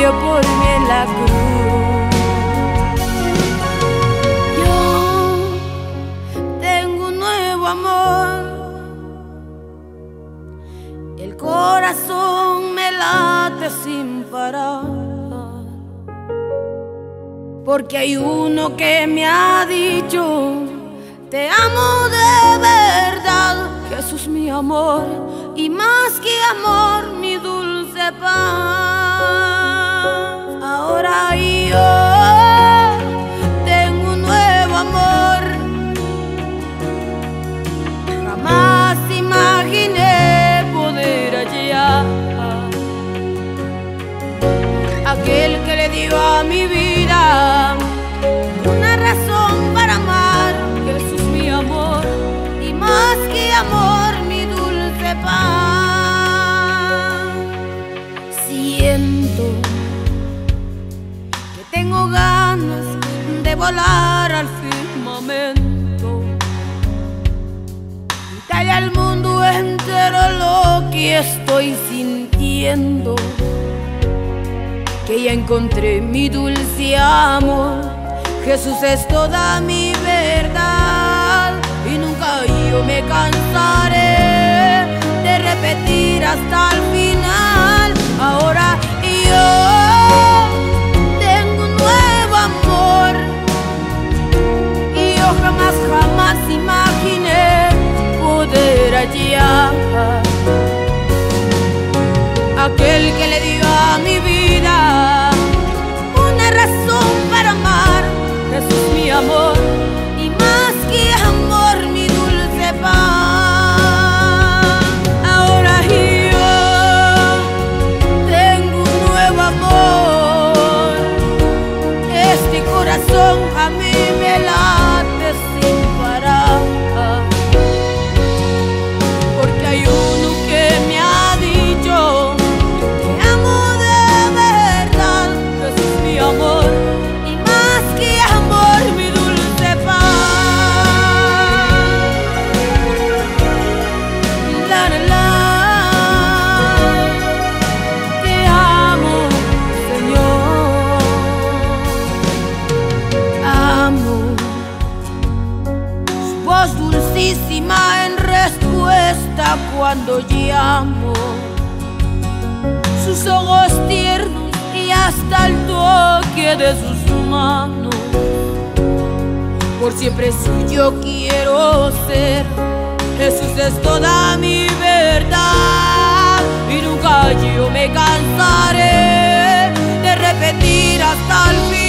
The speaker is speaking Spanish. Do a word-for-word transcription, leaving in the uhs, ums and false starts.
murió por mí en la cruz. Yo tengo un nuevo amor, el corazón me late sin parar, porque hay uno que me ha dicho: te amo de verdad, Jesús mi amor, y más que amor mi dulce paz. Ahora yo tengo un nuevo amor, jamás imaginé poder hallar aquel que le dio a mi vida una razón para amar, Jesús mi amor, y más que amor mi dulce paz. Siento que tengo ganas de volar al firmamento y darle al mundo entero lo que estoy sintiendo, que ya encontré mi dulce amor. Jesús es toda mi verdad y nunca yo me cansaré de repetir hasta el final. Ahora yo tengo un nuevo amor y yo jamás, jamás imaginé poder hallar aquel que le dio a mi vida una razón para amar, Jesús mi amor, y más que amor mi dulce paz. Ahora yo tengo un nuevo amor, este corazón a mí me late sin parar, porque hay uno que me ha dicho: te amo de verdad, Jesús mi amor, y más que amor mi dulce paz. La, la, la. Te amo, Señor. Amo su voz dulcísima en respuesta cuando llamo, sus ojos tiernos y hasta el toque de sus manos. Por siempre suyo quiero ser, Jesús es toda mi verdad y nunca yo me cansaré de repetir hasta el fin.